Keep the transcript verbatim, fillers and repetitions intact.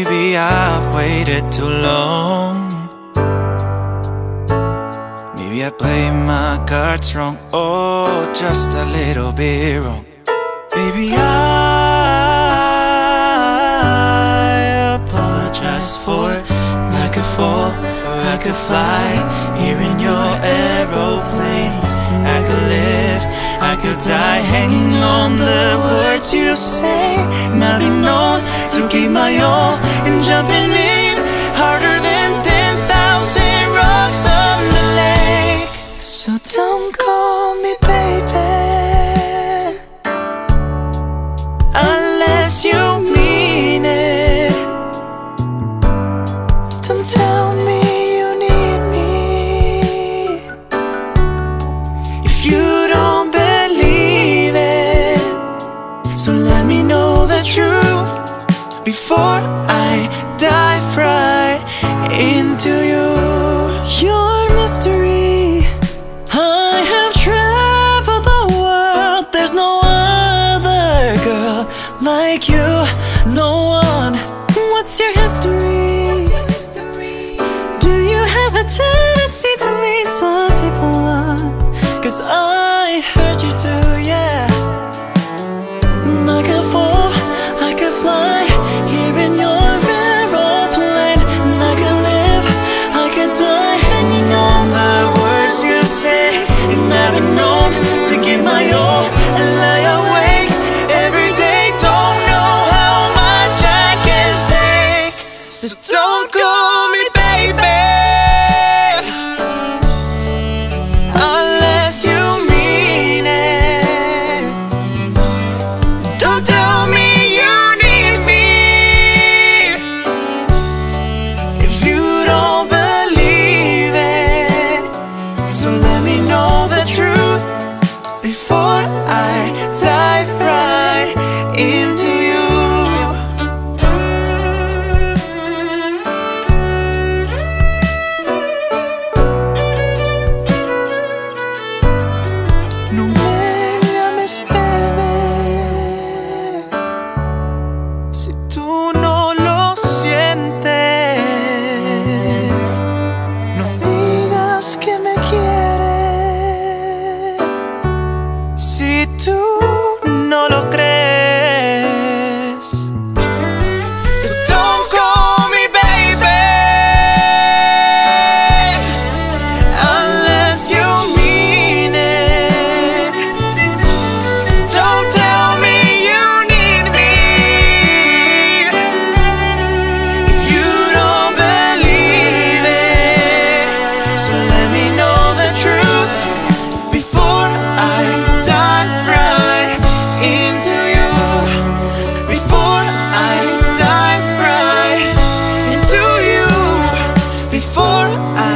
Maybe I've waited too long. Maybe I played my cards wrong, oh, just a little bit wrong. Baby, I apologize for it. I could fall or I could fly here in your aeroplane. I could live, I could die hanging on the words you say. And I've been known to give my all and jumping in harder than ten thousand rocks on the lake. So don't call me baby unless you mean it. Don't tell me you need me if you don't believe it. So let me know the truth before I dive right into you. Your mystery, I have traveled the world. There's no other girl like you, no one. What's your history? What's your history? Do you have a tendency to lead some people on? Cause I heard you do, yeah. I could fall, I could fly here in your aeroplane. And I could live, I could die hanging on the words you say. And I've been known to give my all and lie awake every day. Don't know how much I can take. So don't call me baby unless you mean it. Don't tell me you need me if you don't believe it. So let me know the truth before I dive right into you. No me llames bebé si tú no lo sientes. No digas que me quieres si tú no lo crees. So don't call me baby unless you mean it. Don't tell me you need me if you don't believe it. So let me know the truth before I dive right into you. Before I dive right into you. Before I